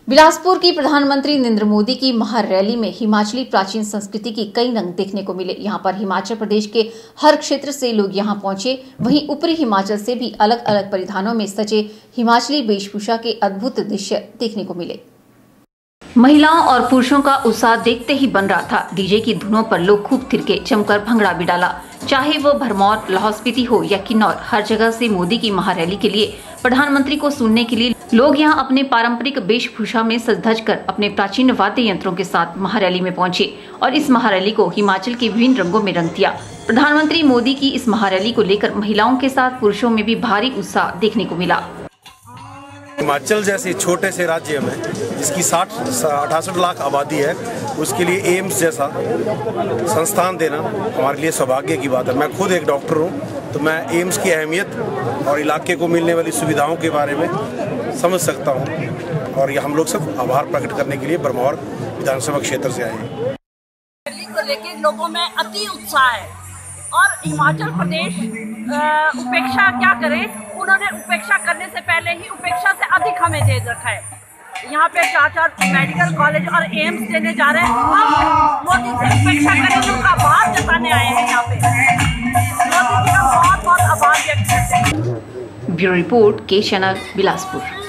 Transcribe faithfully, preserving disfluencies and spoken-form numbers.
बिलासपुर की प्रधानमंत्री नरेंद्र मोदी की महारैली में हिमाचली प्राचीन संस्कृति की कई रंग देखने को मिले। यहां पर हिमाचल प्रदेश के हर क्षेत्र से लोग यहां पहुंचे। वहीं ऊपरी हिमाचल से भी अलग अलग परिधानों में सजे हिमाचली वेशभूषा के अद्भुत दृश्य देखने को मिले। महिलाओं और पुरुषों का उत्साह देखते ही बन रहा था। डीजे की धुनों पर लोग खूब थिरके, जमकर भंगड़ा भी डाला। चाहे वो भरमौर, लाहौल स्पीति हो या किन्नौर, हर जगह से मोदी की महारैली के लिए, प्रधानमंत्री को सुनने के लिए लोग यहां अपने पारंपरिक वेशभूषा में सज धज कर अपने प्राचीन वाद्य यंत्रों के साथ महारैली में पहुंचे और इस महारैली को हिमाचल के विभिन्न रंगों में रंग दिया। प्रधानमंत्री मोदी की इस महारैली को लेकर महिलाओं के साथ पुरुषों में भी भारी उत्साह देखने को मिला। हिमाचल जैसे छोटे से राज्य में जिसकी साठ अठासठ लाख आबादी है, उसके लिए एम्स जैसा संस्थान देना हमारे लिए सौभाग्य की बात है। मैं खुद एक डॉक्टर हूं, तो मैं एम्स की अहमियत और इलाके को मिलने वाली सुविधाओं के बारे में समझ सकता हूं और ये हम लोग सब आभार प्रकट करने के लिए भरमौर विधानसभा क्षेत्र से आए हैं। रैली को लेकर लोगों में अति उत्साह है और हिमाचल प्रदेश उपेक्षा क्या करे, उन्होंने उपेक्षा करने से पहले ही उपेक्षा से अधिक हमें दे रखा है। यहाँ पे चार चार मेडिकल कॉलेज और एम्स देने जा रहे हैं। हम मोदी से उपेक्षा करके उनका आभार जताने आए हैं। यहाँ पे मोदी जी का बहुत बहुत आभार व्यक्त करते हैं। Bureau report, K channel, Bilaspur.